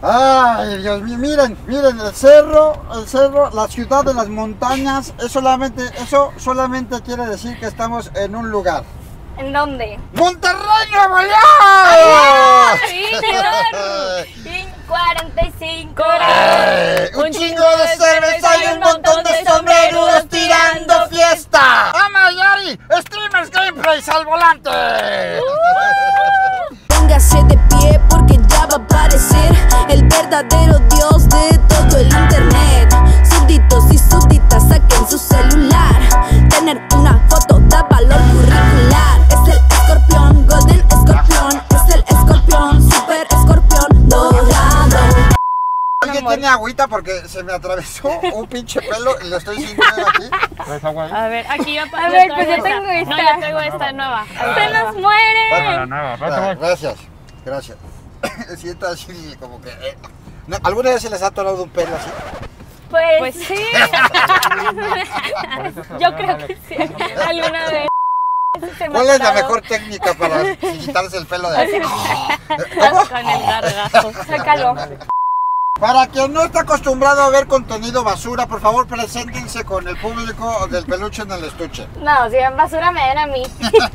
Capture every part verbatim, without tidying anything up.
Ay, Dios mío, miren, miren, el cerro, el cerro, la ciudad de las montañas, es solamente, eso solamente quiere decir que estamos en un lugar. ¿En dónde? ¡Monterrey, Nuevo León! ¡Sí, señor! cuarenta y cinco Eh, un, un chingo de cerveza y un montón de sombrerudos tirando fiesta. ¡Ama Yari! ¡Streamers Gameplays al volante! Uh. Póngase de pie porque ya va a aparecer el verdadero dios de todo el internet. Súbditos y súbditas saquen su celular. Tener una foto da valor curricular. Es el escorpión, golden escorpión. Es el escorpión, super escorpión dorado. ¿Alguien tiene agüita? Porque se me atravesó un pinche pelo y lo estoy sintiendo aquí. A ver, aquí yo A ver, pues yo tengo esta. No, yo tengo esta nueva. ¡Se nos muere! Bueno, nueva, ah, gracias, gracias. Siento así como que... Eh. ¿No? ¿Alguna vez se les ha atorado un pelo así? Pues, Pues sí. Yo creo que sí. Alguna vez. ¿Cuál es la mejor técnica para quitarse el pelo de aquí? Con el gargajo. Sácalo. Para quien no está acostumbrado a ver contenido basura, por favor preséntense con el público del peluche en el estuche. No, si ven basura me ven a mí.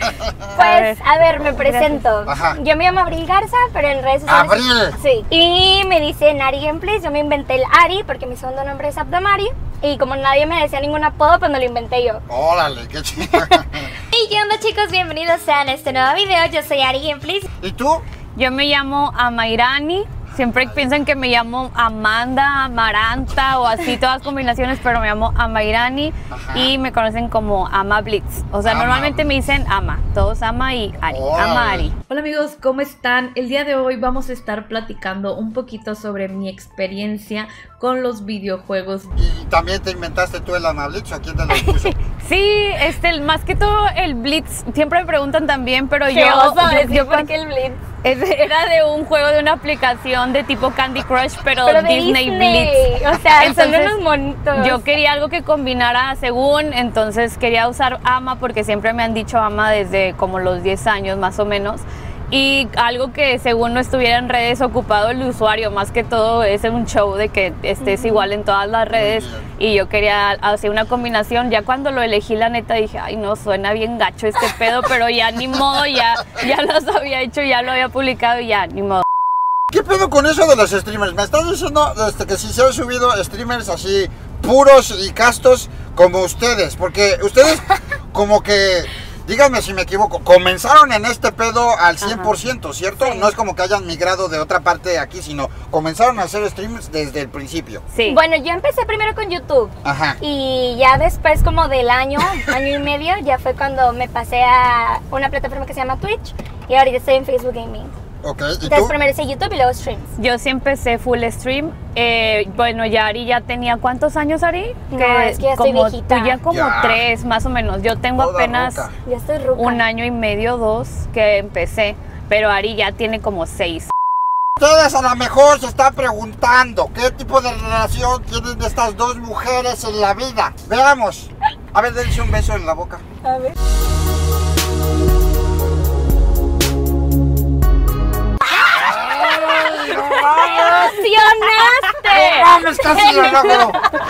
Pues, a ver, me presento. Ajá. Yo me llamo Abril Garza, pero en redes sociales... ¡Abril! Sí. Y me dicen Ari Gameplays, yo me inventé el Ari porque mi segundo nombre es Abdamari. Y como nadie me decía ningún apodo, pues me lo inventé yo. ¡Órale, qué chido! Y qué onda, chicos, bienvenidos a este nuevo video. Yo soy Ari Gameplays. ¿Y tú? Yo me llamo Amairani. Siempre piensan que me llamo Amanda, Amaranta o así, todas combinaciones, pero me llamo Amairani. Ajá. Y me conocen como Ama Blitz. O sea, Ama normalmente Blitz. Me dicen Ama, todos Ama y Ari, oh. Ama Ari. Hola amigos, ¿cómo están? El día de hoy vamos a estar platicando un poquito sobre mi experiencia con los videojuegos. ¿Y también te inventaste tú el Ama Blitz o quién te lo puso? Sí, este, más que todo el Blitz, siempre me preguntan también, pero ¿Qué yo... vas a decir yo por qué el Blitz? Era de un juego, de una aplicación de tipo Candy Crush, pero, pero de Disney, Disney Blitz. O sea, entonces, son unos monitos. Yo quería algo que combinara según, entonces quería usar Ama porque siempre me han dicho Ama desde como los diez años más o menos. Y algo que según no estuviera en redes ocupado el usuario, más que todo es un show de que estés uh-huh. igual en todas las redes. Y yo quería hacer una combinación. Ya cuando lo elegí, la neta dije, ay no, suena bien gacho este pedo, pero ya ni modo, ya, ya los había hecho, ya lo había publicado y ya, ni modo. ¿Qué pedo con eso de los streamers? Me estás diciendo este, que si se han subido streamers así puros y castos como ustedes, porque ustedes como que... Díganme si me equivoco, comenzaron en este pedo al cien por ciento, ¿cierto? Sí. No es como que hayan migrado de otra parte de aquí, sino comenzaron a hacer streams desde el principio. Sí. Bueno, yo empecé primero con YouTube. Ajá. Y ya después como del año, año y medio, ya fue cuando me pasé a una plataforma que se llama Twitch. Y ahorita estoy en Facebook Gaming. Ok, ¿y Entonces tú? primero hice YouTube y luego streams. Yo sí empecé full stream. Eh, bueno, ya Ari ya tenía, ¿cuántos años, Ari? No, que es que ya como, estoy viejita. Tú ya como ya. tres, más o menos. Yo tengo Toda apenas ruca. Ya estoy ruca. un año y medio, dos, que empecé. Pero Ari ya tiene como seis. Ustedes a lo mejor se están preguntando qué tipo de relación tienen estas dos mujeres en la vida. Veamos. A ver, dense un beso en la boca. A ver. ¡Emocionaste! ¡No mames, casi lo logro!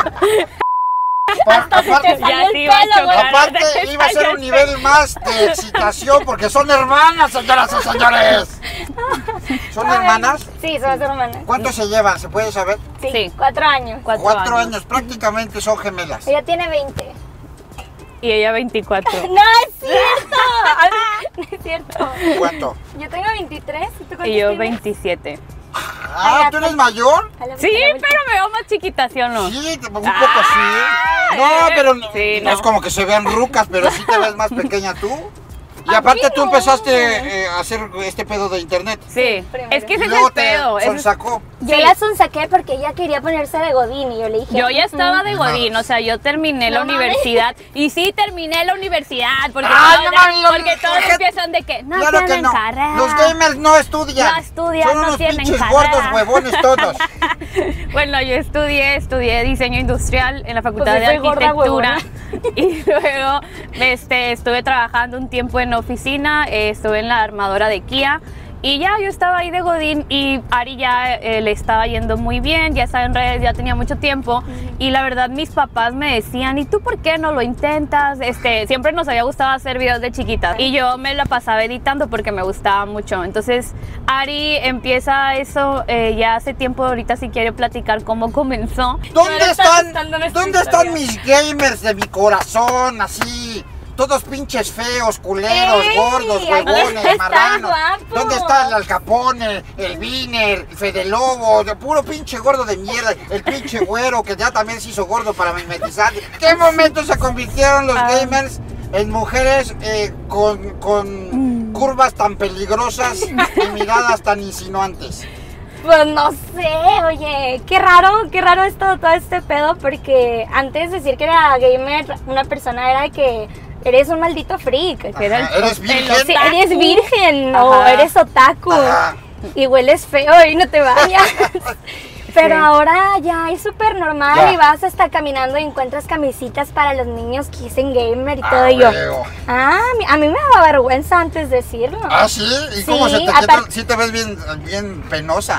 Aparte, ya te iba a chocar. Aparte iba a ser un nivel más de excitación porque son hermanas, señoras y señores. ¿Son Ay, hermanas? Sí, son hermanas. ¿Cuánto se llevan? ¿Se puede saber? Sí, sí. cuatro años. Cuatro, Cuatro años. años, prácticamente son gemelas. Ella tiene veinte. Y ella veinticuatro. ¡No es cierto! No es cierto. ¿Cuánto? Yo tengo veintitrés. ¿Y tú cuántos Y yo tienes? veintisiete. Ah, ¿tú eres mayor? Sí, pero me veo más chiquita, ¿sí o no? Sí, un poco sí. No, pero no, sí, no no es como que se vean rucas, pero sí te ves más pequeña tú. Y aparte tú empezaste eh, a hacer este pedo de internet. Sí, primero. es que ese Y es luego el pedo. te ese- sonsacó. Yo Sí. la sonsaqué porque ella quería ponerse de Godín y yo le dije... Yo ya estaba de Mm. Godín, o sea, yo terminé la No mames. universidad. Y sí, terminé la universidad. Porque Ay, todos, no mames, lo- porque todos gente- empiezan de que no Claro que tienen no. carrera. Los gamers no estudian. No estudian, Son no unos tienen pinches carrera. gordos huevones todos. Bueno, yo estudié, estudié diseño industrial en la Facultad Pues yo de soy gorda, Arquitectura. Y luego este, estuve trabajando un tiempo en oficina, eh, estuve en la armadora de Kia. Y ya yo estaba ahí de godín y Ari ya eh, le estaba yendo muy bien, ya estaba en redes, ya tenía mucho tiempo. Uh-huh. Y la verdad mis papás me decían, ¿y tú por qué no lo intentas? Este, siempre nos había gustado hacer videos de chiquitas. Y yo me la pasaba editando porque me gustaba mucho. Entonces Ari empieza eso eh, ya hace tiempo, ahorita si quiere platicar cómo comenzó. ¿Dónde están, ¿dónde están mis gamers de mi corazón? Así... Todos pinches feos, culeros, ¡ey! Gordos, huevones, marranos. ¿Dónde está el Al Capone, el Viner, el Fede Lobo? De puro pinche gordo de mierda. El pinche güero que ya también se hizo gordo para mimetizar. ¿Qué momento se convirtieron los gamers en mujeres eh, con, con curvas tan peligrosas y miradas tan insinuantes? Pues no sé, oye, qué raro, qué raro es todo, todo este pedo, porque antes de decir que era gamer, una persona era que eres un maldito freak. Que era el, ¿eres virgen? Sí, eres virgen o eres otaku. Ajá. Y hueles feo y no te vayas. Pero sí. Ahora ya es súper normal ya. Y vas hasta caminando y encuentras camisitas para los niños que dicen gamer y todo. Ah, y yo, ah, a mí me daba vergüenza antes decirlo. Ah, ¿sí? ¿Y sí, cómo se te queda? Sí te ves bien, bien penosa.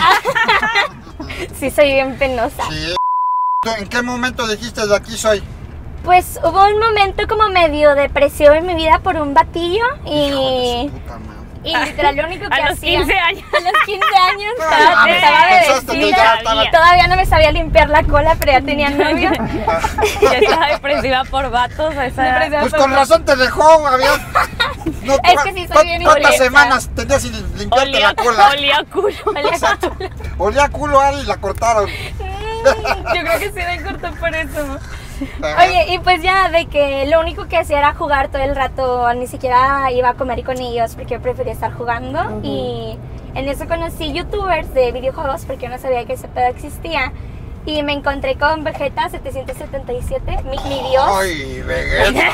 Sí, soy bien penosa. Sí. ¿En qué momento dijiste de aquí soy? Pues hubo un momento como medio depresivo en mi vida por un batillo y... Y literal lo único que a hacía... los quince años. A los quince años estaba, ah, estaba bebecita. Estaba... Todavía no me sabía limpiar la cola, pero ya tenía novio. Ya estaba depresiva por vatos. Esa pues con razón te dejó, había... No, es que sí soy bien ¿Cuántas olía, semanas tenías sin limpiarte olía, la cola? Olía culo. Olía culo. Olía culo, Ari, y la cortaron. Mm, yo creo que sí me cortó por eso. Oye, y pues ya de que lo único que hacía era jugar todo el rato, ni siquiera iba a comer con ellos porque yo prefería estar jugando. Uh-huh. Y en eso conocí youtubers de videojuegos porque yo no sabía que ese pedo existía. Y me encontré con Vegeta setecientos setenta y siete, mi, mi dios. ¡Ay, Vegeta!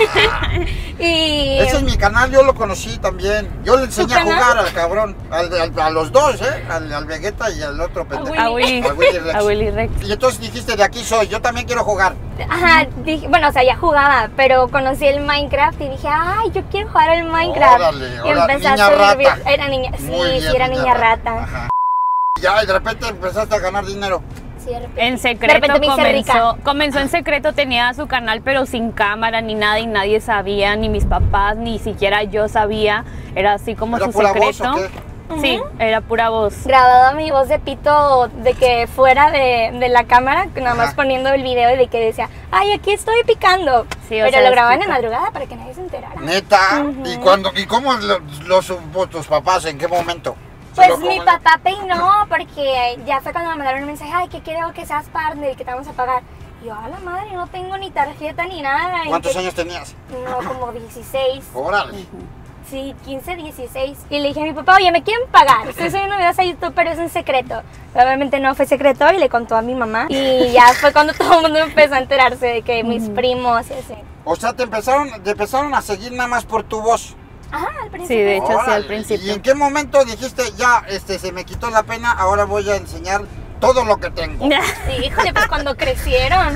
Y... Ese es mi canal, yo lo conocí también. Yo le enseñé a jugar al cabrón, al, al, a los dos, ¿eh? Al, al Vegeta y al otro pendejo. A Willy. A Willy Rex. A Willy Rex. Y entonces dijiste, de aquí soy, yo también quiero jugar. Ajá, dije, bueno, o sea, ya jugaba, pero conocí el Minecraft y dije, ay, yo quiero jugar el Minecraft. Órale, y órale, empecé niña a subir rata. Era niña, sí, bien, sí, era niña, niña rata. rata. Ajá. Ya, y de repente empezaste a ganar dinero. Sí, de repente. En secreto comenzó, comenzó en secreto, tenía su canal pero sin cámara ni nada y nadie sabía, ni mis papás, ni siquiera yo sabía, era así como ¿Era su pura secreto. Voz, ¿o qué? Sí, uh-huh. Era pura voz. Grababa mi voz de pito de que fuera de, de la cámara, nada más Ajá. poniendo el video y de que decía, ay, aquí estoy picando. Sí, pero lo grababan en madrugada para que nadie se enterara. ¿Neta? Uh-huh. ¿Y, cuando, ¿Y cómo lo, lo supo tus papás? ¿En qué momento? Pues mi papá peinó porque ya fue cuando me mandaron un mensaje, ay, que quiero que seas partner y que te vamos a pagar. Y yo, a la madre, no tengo ni tarjeta ni nada. ¿Cuántos que... años tenías? No, como dieciséis. Órale. Uh-huh. Sí, quince, dieciséis. Y le dije a mi papá, oye, ¿me quieren pagar? Estoy subiendo videos a YouTube, pero es en secreto. Obviamente no fue secreto y le contó a mi mamá. Y ya fue cuando todo el mundo empezó a enterarse de que mis uh-huh. primos y así. O sea, te empezaron, te empezaron a seguir nada más por tu voz. Ajá, al principio. Sí, de hecho, Órale. Sí, al principio. ¿Y en qué momento dijiste, ya, este, se me quitó la pena, ahora voy a enseñar todo lo que tengo? Sí, híjole, pues cuando crecieron.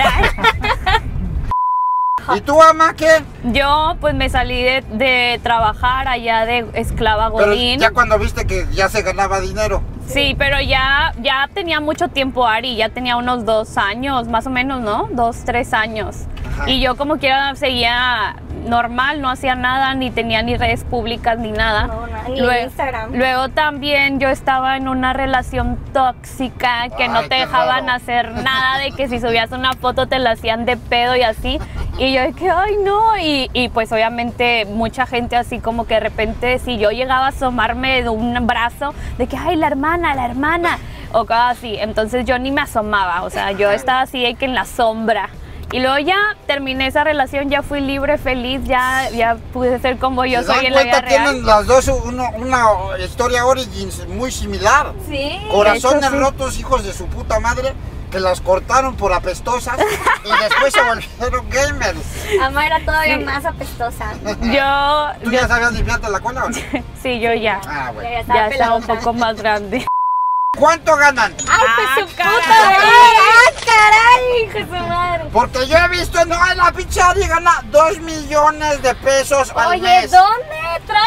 ¿Y tú, Ama, qué? Yo, pues me salí de, de trabajar allá de esclava godín. Pero ya cuando viste que ya se ganaba dinero. Sí, pero ya, ya tenía mucho tiempo Ari, ya tenía unos dos años, más o menos, ¿no? Dos, tres años. Ajá. Y yo como quiera seguía normal, no hacía nada, ni tenía ni redes públicas ni nada. No, no, ni luego, Instagram. Luego también yo estaba en una relación tóxica que Ay, no te dejaban raro. hacer nada, de que si subías una foto te la hacían de pedo y así. Y yo de que, ay no, y, y pues obviamente mucha gente así como que de repente si yo llegaba a asomarme de un brazo, de que, ay la hermana, la hermana, o cosas así. Entonces yo ni me asomaba, o sea, yo estaba así de que en la sombra. Y luego ya terminé esa relación, ya fui libre, feliz, ya, ya pude ser como yo soy en la vida real. Tienen las dos uno, una historia origins muy similar. Sí. Corazones sí. rotos, hijos de su puta madre, que las cortaron por apestosas y después se volvieron gamers. Ama era todavía sí. más apestosa. Yo... ¿Tú yo, ya sabías limpiarte la cola o no? Sí, yo ya. Ah, bueno. Ya estaba, ya estaba un poco más grande. ¿Cuánto ganan? ¡Ay, pues Ah, su caray. puta madre! ¡Ah, caray! ¡Hijo de su madre! Porque yo he visto, no, la pinche Ari gana dos millones de pesos al Oye, mes. ¿dónde? Tráiganme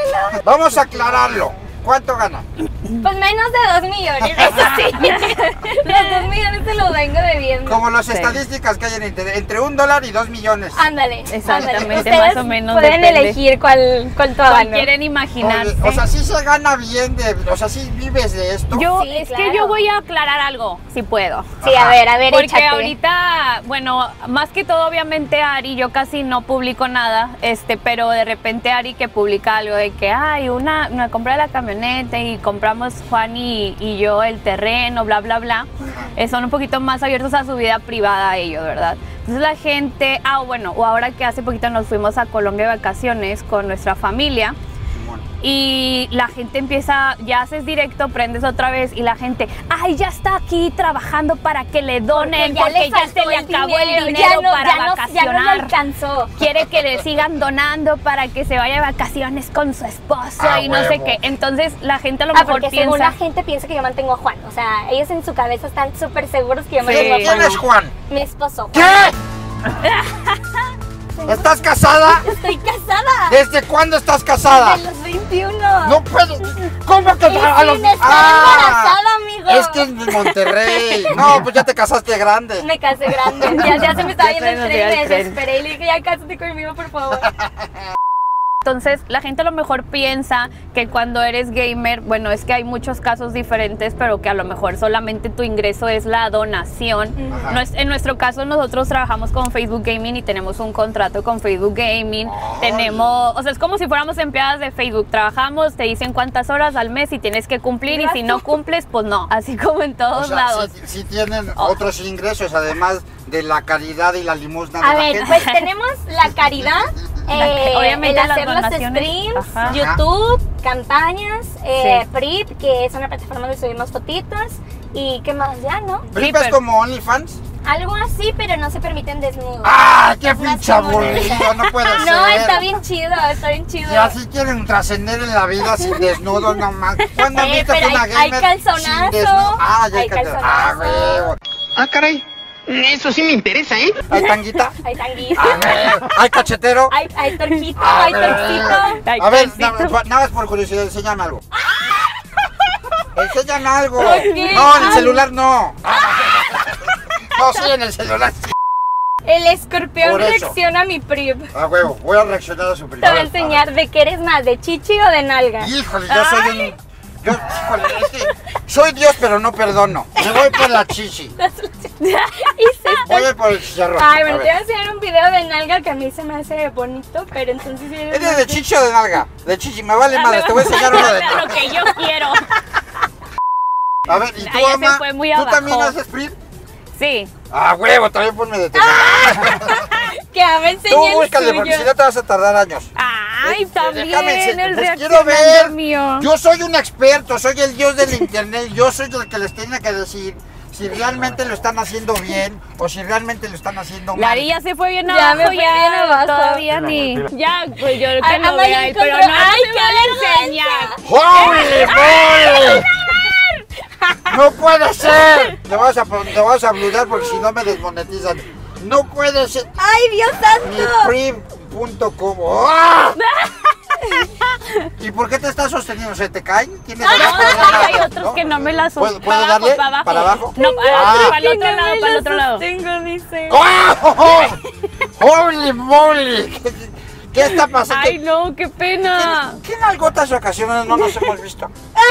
dámelo. Vamos a aclararlo. ¿Cuánto gana? Pues menos de dos millones, eso sí. Los dos millones se los vengo debiendo. Como las Sí. estadísticas que hay en internet, entre un dólar y dos millones. Ándale. Exactamente, ándale. Ustedes más o menos pueden depende. elegir cuál, cuál ¿Cuál gano. quieren imaginarse? Oye, o sea, sí se gana bien, de, o sea, sí vives de esto. Yo, Sí, es claro. que yo voy a aclarar algo, si puedo. Sí, a ver, a ver, Porque échate. ahorita, bueno, más que todo obviamente Ari, yo casi no publico nada, este, pero de repente Ari que publica algo de que, ay, una, me compré la camioneta y compramos Juan y, y yo el terreno, bla, bla, bla, eh, son un poquito más abiertos a su vida privada ellos, ¿verdad? Entonces la gente, ah, bueno, o ahora que hace poquito nos fuimos a Colombia de vacaciones con nuestra familia, y la gente empieza, ya haces directo, prendes otra vez y la gente, ay, ya está aquí trabajando para que le donen porque ya, se le acabó el dinero ya no, para ya no- vacacionar. ya no le alcanzó. Quiere que le sigan donando para que se vaya de vacaciones con su esposo Ah, y no sé huevo. qué. Entonces la gente a lo Ah, mejor porque según piensa, la gente piensa que yo mantengo a Juan. O sea, ellos en su cabeza están súper seguros que yo Sí. mantengo a ¿Quién Juan. es Juan? Mi esposo. ¿Qué? ¿Estás casada? Estoy casada. ¿Desde cuándo estás casada? De los veintiuno. No puedo. ¿Cómo que Y a los- sin estar Ah, embarazada, amigo. Es que en Monterrey. No, pues ya te casaste grande. Me casé grande. Ya, ya se me estaba Ya yendo el se nos tren iba y el me tren. desesperé y le dije, ya cásate conmigo, por favor. entonces la gente a lo mejor piensa que cuando eres gamer, bueno, es que hay muchos casos diferentes, pero que a lo mejor solamente tu ingreso es la donación. Ajá. No es- en nuestro caso nosotros trabajamos con Facebook Gaming y tenemos un contrato con Facebook Gaming. Ay. Tenemos, o sea, es como si fuéramos empleadas de Facebook. Trabajamos, te dicen cuántas horas al mes y tienes que cumplir y si no cumples, pues no. Así como en O todos sea, lados. sí, sí tienen otros ingresos, además de la caridad y la limosna de A la ver, gente. pues tenemos la caridad, eh, obviamente el las hacer los donaciones. streams, Ajá. YouTube, campañas, eh, Sí. Prip, que es una plataforma donde subimos fotitos, y qué más ya, ¿no? ¿Prip es pero- como OnlyFans? Algo así, pero no se permiten desnudos. ¡Ah, qué Es más pinche como- aburrido! No puede ser. No, está bien chido, está bien chido. Si así quieren trascender en la vida sin desnudos, no más. ¿Cuándo has Eh, visto que pero una hay- hay gamer calzonazo, sin desnudo? Ah, ya hay hay calzonazo. Ah, calzonazo. huevo. Ah, caray. Eso sí me interesa, ¿eh? ¿Hay tanguita? Hay tanguito, A ver. ¿Hay cachetero? hay, hay torquito, A hay ver. torquito. Ay, A ver, calcito. na- nada más por curiosidad, enséñame algo. Enséñame algo. qué? No, en el Ay. celular no. No, sí, en el celular sí. El escorpión Por eso. reacciona a mi Prip. A huevo, voy a reaccionar a su Te voy primera. a enseñar de qué eres más, de chichi o de nalga. Híjole, yo soy un... Yo, híjole, es que soy Dios, pero no perdono. Me voy por la chichi. Y se Voy a ir por el chicharrón. Ay, A bueno, te ver. voy a enseñar un video de nalga que a mí se me hace bonito, pero entonces si eres ¿Eres más de chichi o de nalga? De chichi, me vale madre, te voy a enseñar uno de Lo nalga. que yo quiero. A ver, ¿y tú, Ay, ya se Ama? fue muy ¿Tú abajo. también haces Prip? Sí. Ah, huevo, también ponme de teléfono. que a me Tú enseñe el búscale, porque si suyo. no te vas a tardar años. Ay, Eh, también déjame ense- el pues quiero reaccionando ver. mío. Yo soy un experto, soy el dios del internet. Yo soy el que les tiene que decir si realmente lo están haciendo bien o si realmente lo están haciendo mal. Lari ya se fue bien Ya abajo, me fui ya bien abajo. todavía ni. Ya, pues yo Ah, que no Ama vea ya él, pero encontró- no ¡Ay, se qué va a vergüenza! enseñar. ¡Holy moly! ¡No puede ser! Te vas a, te vas a bludar porque si no me desmonetizan. ¡No puede ser! ¡Ay, Dios Mi santo! prim punto com. ¡Ah! ¿Y por qué te estás sosteniendo? ¿Se te caen? ¿Tienes No, ganas de no, darle? hay otros que no me la ¿Puedo, sostengo. ¿puedo Para abajo, darle? para abajo. ¿Para abajo? No, para, Ah. para el otro lado, para el otro lado. Tengo, dice. ¡Oh! ¡Holy moly! ¿Qué, qué está pasando? Ay, no, qué pena. ¿Qué nalgotas ocasiones no nos hemos visto?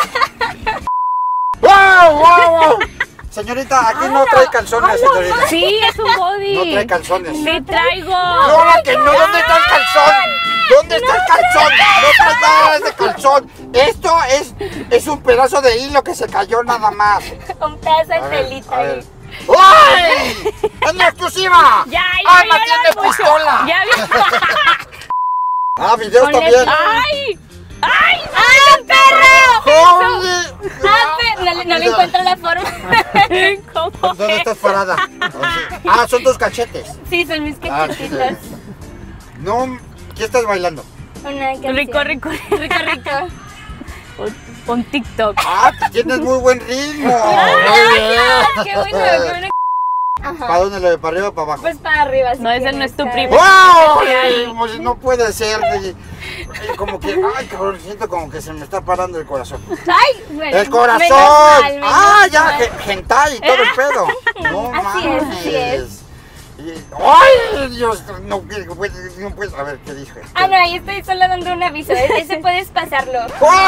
¡Wow, wow, wow! Señorita, aquí no trae calzones, señorita. Sí, es un body. No trae calzones. Sí traigo. No, que no, ¿dónde está el calzón? ¿Dónde está el calzón? No trae nada de calzón. Esto es, es un pedazo de hilo que se cayó nada más. Un pedazo de A ver, telita a ahí. ver. ¡Ay! ¡Es la exclusiva! Ya, ya, ¡Ah, ya, tiene ya, pistola! Ya vi. ¡Ah, videos Ponle- también! ¡Ay! ¡Ay! ¡Ah, perro! ¡Holy! ¡Ah, perro! No, le- no le encuentro la forma. ¿Cómo ¿Dónde es? estás parada? Ah, son tus cachetes. Sí, son mis Ah, cachetitos. No, ¿qué estás bailando? Una canción. Rico, rico, rico, rico. Un- Un TikTok. Ah, tienes muy buen ritmo. Muy Ay, bien. qué bueno, qué bueno. Ajá. ¿Para dónde lo ve? ¿Para arriba o para abajo? Pues para arriba. Si No, ese quieres, no es tu ¿sabes? primo. ¡Wow! Ay, pues no puede ser. Y- y como que, ay, cabrón, siento como que se me está parando el corazón. Ay, bueno. ¡El corazón! menos mal, menos ¡Ah, ya! mal. ge- Hentai y todo el pedo. No Así es, mames. así es. Y- ¡Ay, Dios! No, no puedes, no puedes. A ver, ¿qué dije? Ah, no, ahí estoy solo dando un aviso. Ese puedes pasarlo. ¡Oh!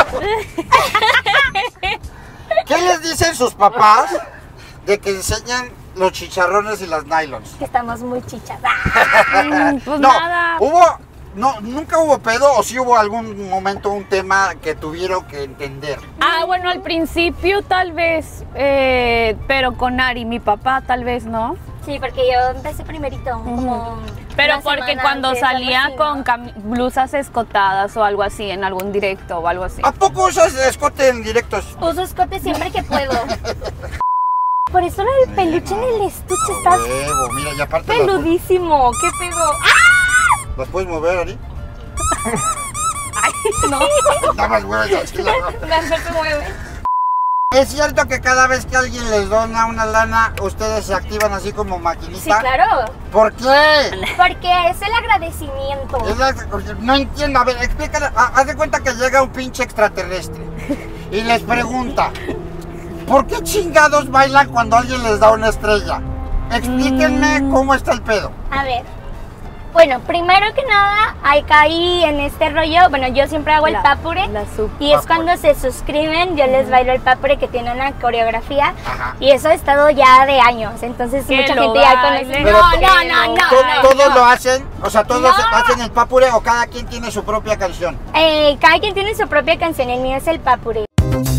¿Qué les dicen sus papás de que enseñan los chicharrones y las nylons? Que estamos muy chichas. Mm, Pues No, nada. hubo, no, nunca hubo pedo o sí hubo algún momento un tema que tuvieron que entender. Ah, bueno, al principio tal vez, eh, pero con Ari, mi papá tal vez no. Sí, porque yo empecé primerito. Como Pero una porque semana cuando antes, algo salía así, ¿no? con cami- blusas escotadas o algo así, en algún directo o algo así. ¿A poco usas escote en directos? Uso escote siempre que puedo. Por eso lo del peluche en el estuche estás Huevo, mira, y aparte las, peludísimo. ¿Qué pedo? ¡Ah! las puedes mover, Ari. No, Nada más mueves así la- no se mueve. ¿Es cierto que cada vez que alguien les dona una lana, ustedes se activan así como Sí, maquinita? claro. ¿Por qué? Porque es el agradecimiento. Es la- no entiendo, a ver, explícale, ha- haz de cuenta que llega un pinche extraterrestre y les pregunta, ¿por qué chingados bailan cuando alguien les da una estrella? Explíquenme Mm. cómo está el pedo. A ver. Bueno, primero que nada, ahí caí en este rollo. Bueno, yo siempre hago el La- papure. la sub- Y es Papure. cuando se suscriben, yo les bailo el papure que tiene una coreografía. Ajá. Y eso ha estado ya de años. Entonces Que mucha lo gente ya conoce. baile. Pero No, to- no, no, no. To- no, ¿Todos no. lo hacen? O sea, ¿todos No. hacen el papure o cada quien tiene su propia canción? Eh, cada quien tiene su propia canción. El mío es el papure.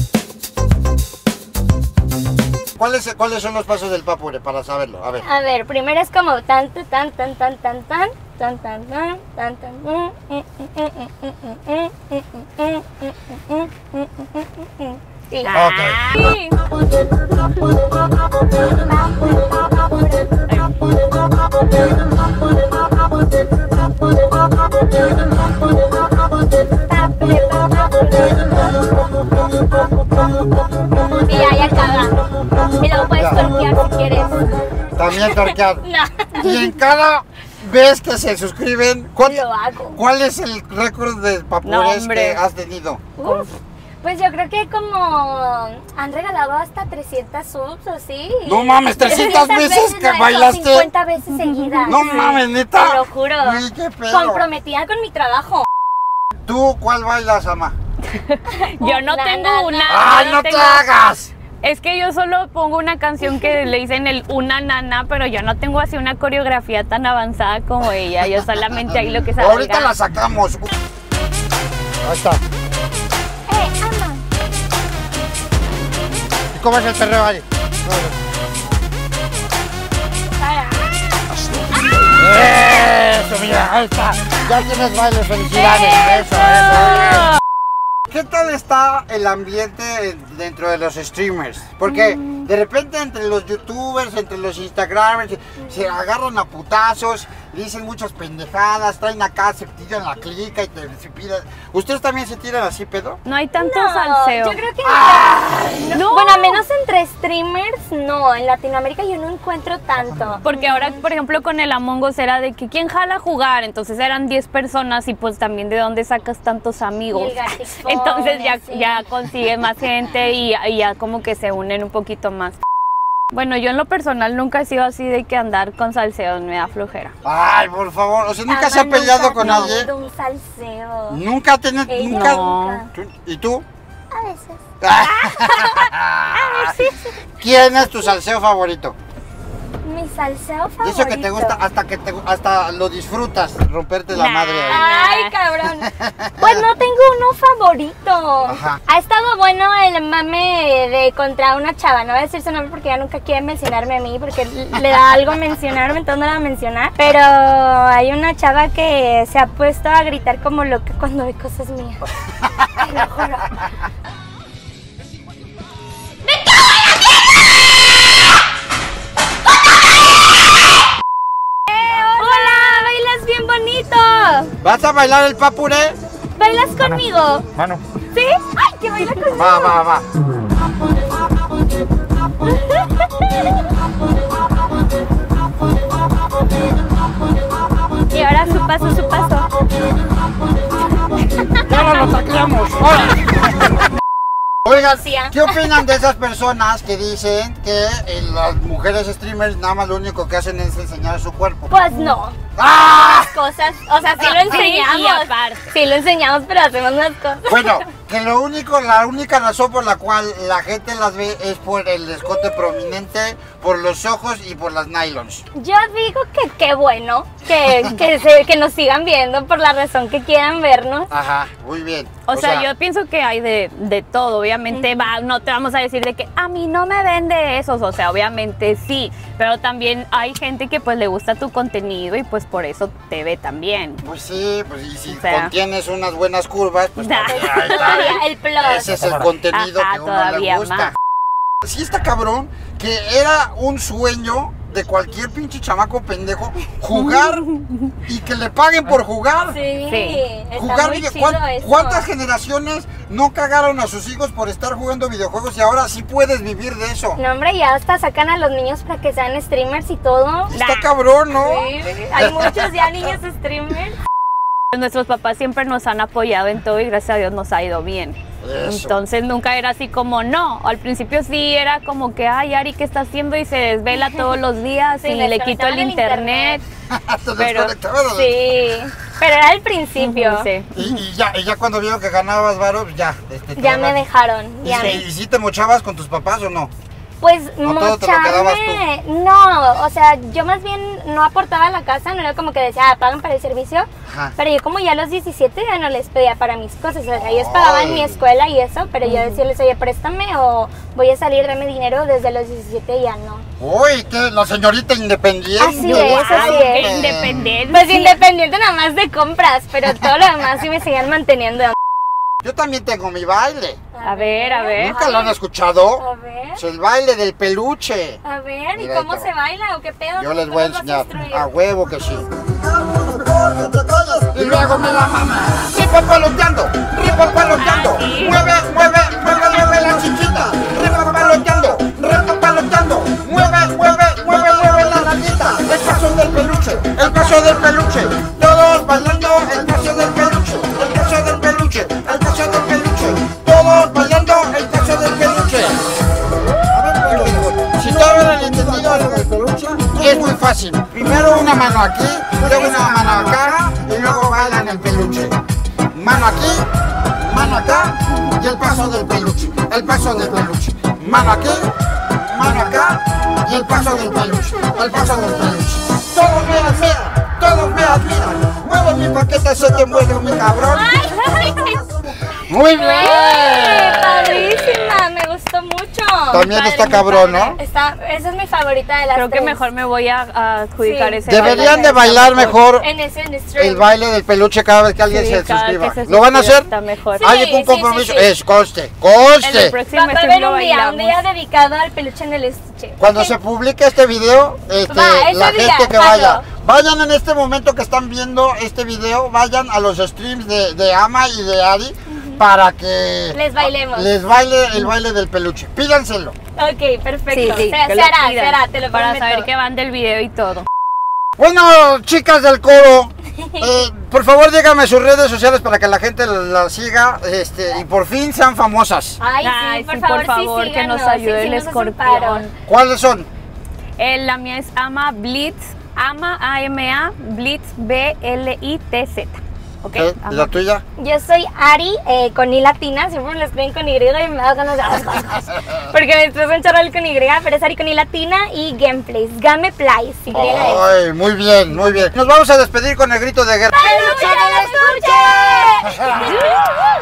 ¿Cuáles, ¿Cuáles son los pasos del papure para saberlo? A ver. A ver, primero es como tan, tan, tan, tan, tan, tan, tan, tan, tan, tan, tan, tan, mm, mm, mm, mm, mm, mm, mm, mm, mm, mm, mm, mm. Sí. Ok. Sí. Y ahí acaba. Y luego puedes Ya. torquear si quieres. También torquear. No. Y en cada vez que se suscriben, ¿cuál, Lo hago. ¿cuál es el récord de No, papures hombre. que has tenido? Uf, pues yo creo que como han regalado hasta trescientas subs o sí. No mames, trescientas veces que no, bailaste. cincuenta veces seguidas. No mames, neta. Te lo juro. Uy, qué pedo. Comprometida con mi trabajo. ¿Tú cuál bailas, ama? Yo no Na, tengo na, una. na. ¡Ay, yo no te tengo- hagas! Es que yo solo pongo una canción que le dicen el una nana, pero yo no tengo así una coreografía tan avanzada como ella. Yo solamente ahí lo que salga. Ahorita la sacamos. Ahí está. Eh, ama. ¿Y cómo es el perreo, Ari? Para. Eso, mira, ahí está. Ya tienes baile, felicidades. Eso, eso. ¿Qué tal está el ambiente dentro de los streamers? Porque de repente entre los youtubers, entre los instagramers, se agarran a putazos, dicen muchas pendejadas, traen acá, se tiran la clica y te se piran. ¿Ustedes también se tiran así, pedo? No hay tanto No, salseo. yo creo que no. no. Bueno, al menos entre streamers, no. En Latinoamérica yo no encuentro tanto. Porque ahora, por ejemplo, con el Among Us era de que quién jala a jugar, entonces eran diez personas y pues también de dónde sacas tantos amigos. Y el gaticón, Entonces ya, así. ya consigues más gente y, y ya como que se unen un poquito más. Bueno, yo en lo personal nunca he sido así de que andar con salseos, me da flojera. Ay, por favor, o sea, ¿nunca Ama se ha peleado con ha alguien? tenido un salseo. ¿Nunca ha tenido, Ey, nunca? nunca. ¿Tú- ¿Y tú? A veces. ¿Quién es tu salseo favorito? Mi salseo Y favorito. eso que te gusta, hasta que te, hasta lo disfrutas, romperte la Nah. madre ahí. Ay, cabrón. Pues no tengo uno favorito. Ajá. Ha estado bueno el mame de contra una chava. No voy a decir su nombre porque ya nunca quiere mencionarme a mí porque le da algo mencionarme, entonces no la voy a mencionar. Pero hay una chava que se ha puesto a gritar como loca cuando ve cosas mías. Te lo juro. ¡Hola! ¡Bailas bien bonito! ¿Vas a bailar el papuré? ¿Bailas conmigo? Mano. ¿Sí? ¡Ay, que baila conmigo! Va, va, va. lo tacleamos. Oigan, Sí, ¿eh? ¿qué opinan de esas personas que dicen que eh, las mujeres streamers nada más lo único que hacen es enseñar su cuerpo? Pues no. ¡Ah! Cosas, o sea, sí lo enseñamos. y aparte. Sí lo enseñamos, pero hacemos más cosas. Bueno, que lo único, la única razón por la cual la gente las ve es por el escote prominente, por los ojos y por las nylons. Yo digo que qué bueno que, que, se- que nos sigan viendo por la razón que quieran vernos. Ajá, muy bien. O, sea, yo pienso que hay de, de todo, obviamente va, no te vamos a decir de que a mí no me vende esos, o sea, obviamente sí, pero también hay gente que pues le gusta tu contenido y pues por eso te ve también. Pues sí, pues y si O sea. contienes unas buenas curvas, pues Da. también, ahí está. Todavía el plus. Ese es el contenido Ajá, que a uno le todavía gusta. más. Sí está cabrón que era un sueño de cualquier pinche chamaco pendejo jugar y que le paguen por jugar. Sí, Sí. está Jugar muy video- chido ¿cuán- eso. ¿Cuántas generaciones no cagaron a sus hijos por estar jugando videojuegos y ahora sí puedes vivir de eso? No, hombre, ya hasta sacan a los niños para que sean streamers y todo. Está cabrón, ¿no? Sí, hay muchos ya niños streamers. Nuestros papás siempre nos han apoyado en todo y gracias a Dios nos ha ido bien. Eso. Entonces nunca era así como no. Al principio sí era como que, ay, Ari, ¿qué está haciendo? Y se desvela todos los días Sí, y les le quito el conectaban el internet. Te pero- desconectaban. Sí, pero era al principio. Sí. Y, y ya, y ya cuando vieron que ganabas varo, pues ya. Este, te Ya me daban- dejaron. ¿Y, Ya si- y si te mochabas con tus papás o no? Pues ¿O todo te lo quedabas mocharme, no, o sea, yo más bien no aportaba a la casa, no era como que decía, ah, pagan para el servicio, Ajá. pero yo como ya a los diecisiete ya no les pedía para mis cosas, o sea, ellos pagaban Ay. mi escuela y eso, pero yo decirles, oye, préstame o voy a salir, dame dinero, desde los diecisiete ya no. Uy, que la señorita independiente. Así es, así Guau, es. que- Independiente. Pues independiente nada más de compras, pero todo lo demás sí me seguían manteniendo. Yo también tengo mi baile. A ver, a ver. ¿Nunca lo han escuchado? A ver, Es el baile del peluche. a ver, ¿y Mira, cómo ahí te se baila o qué pedo? Yo les ¿Tú voy a nos vas enseñar. instruir? A huevo que sí. Y luego me la mama. Ripapaloteando, ripapaloteando. Ah, sí. Mueve, mueve, mueve, mueve la chiquita. Ripapaloteando, ripapaloteando. Mueve, mueve, mueve, mueve la nalguita. El paso del peluche, el paso del peluche. Todos bailando el paso del peluche, el paso del peluche, el paso del peluche. Todos bailando el paso del peluche. A ver, pues, si todavía no han entendido lo del peluche, es muy fácil. Primero una mano aquí, luego una mano acá y luego bailan el peluche. Mano aquí, mano acá y el paso del peluche. El paso del peluche. Mano aquí, mano acá y el paso del peluche. El paso del peluche. Todos me admiran, todos me admiran. Mueve mi paquete, se te mueve mi cabrón. ¡Ay, ay, ay! Muy ¡Ey, bien. padrísima! Me gustó mucho. También Padre, está muy cabrón, padre. ¿no? Está, esa es mi favorita de las Creo que tres. mejor me voy a, a adjudicar Sí. ese Deberían baile. de bailar mejor En ese en stream. el baile del peluche cada vez que alguien Sí, se cada suscriba. que se ¿Lo van a suscriba hacer? está mejor. Sí. Hay un sí, compromiso. sí, sí. Es conste, En el conste. próximo Va, va a stream haber lo un día, un bailamos. día dedicado al peluche en el estuche. Cuando se publique este video, este, Va, ese la día, gente que jalo. vaya, vayan en este momento que están viendo este video, vayan a los streams de, de Ama y de Ari para que Les bailemos. les baile el baile del peluche. Pídanselo. Ok, perfecto. Sí, sí, se, que se lo hará, pidan, se hará, te lo para prometo. saber que van del video y todo. Bueno, chicas del coro, eh, por favor díganme sus redes sociales para que la gente las siga este, y por fin sean famosas. Ay, sí, Ay, por sí, favor, por favor, sí, que nos síganos, ayude sí, el sí, nos hace un paro. escorpión. ¿Cuáles son? Eh, la mía es Ama Blitz, Ama, A M A, Blitz, B L I T Z. ¿Ok? ¿Eh? ¿Y Ama. la tuya? Yo soy Ari, eh, con I latina, siempre me lo escriben con Y y me da ganas de... Porque me estresa un chorro el con Y, pero es Ari con I latina y Gameplays, Gameplays, Y es. Ay, muy bien, muy bien. Nos vamos a despedir con el grito de guerra. ¡Peluche en el estuche!